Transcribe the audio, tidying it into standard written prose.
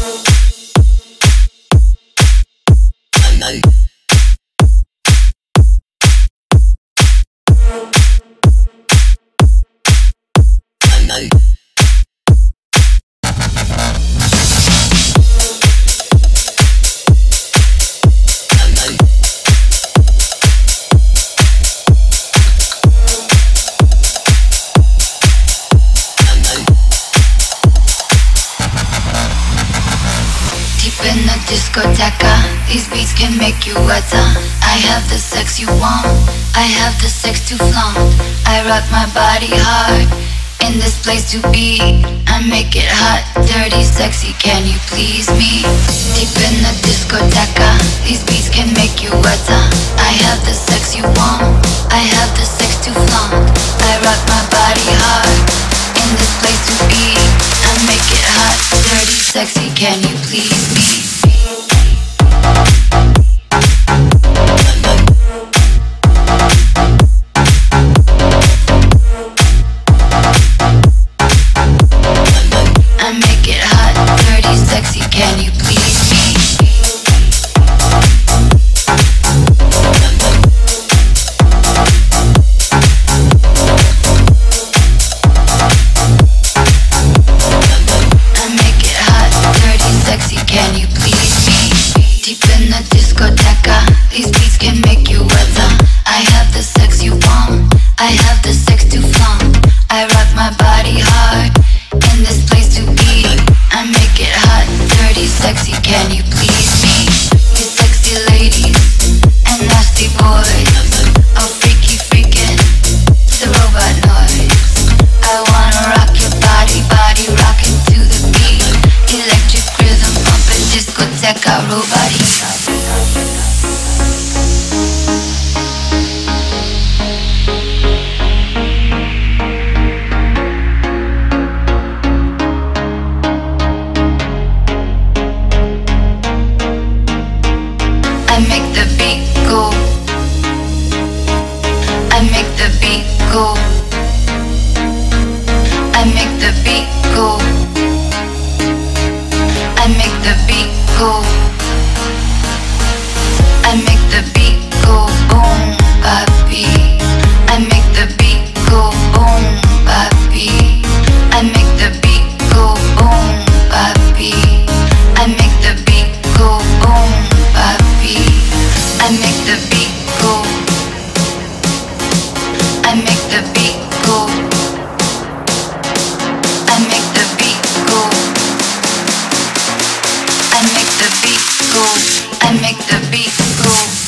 In the discoteca, these beats can make you wetter. I have the sex you want, I have the sex to flaunt. I rock my body hard, in this place to be. I make it hot, dirty, sexy, can you please me? Deep in the discoteca, these beats can make you wetter. I have the sex you want, I have the sex to flaunt. I rock my body hard, in this place to be. I make it hot, dirty, sexy, can you please me? I make it hot, dirty, sexy, can you please me? I make it hot, dirty, sexy, can you please me? Deep in the discoteca, these beats can make you wetter. I have the sex you want, I have the sex to flaunt. I rock my body hard, in this place to be. I make it hot, dirty, sexy, can you please me? You sexy ladies and nasty boys, oh freaky freaking to the robot noise. I wanna rock your body, body rocking to the beat. Electric rhythm pumping, discoteca, robot heat. I make the beat go. I make the beat go. I make the beat go. I make the beat go. I make the beat go boom, papi. I make the beat go boom, papi. I make the beat go boom, papi. I make the beat go boom, papi. I make the beat go. I make the beat go. I make the beat go. I make the beat go. I make the beat go.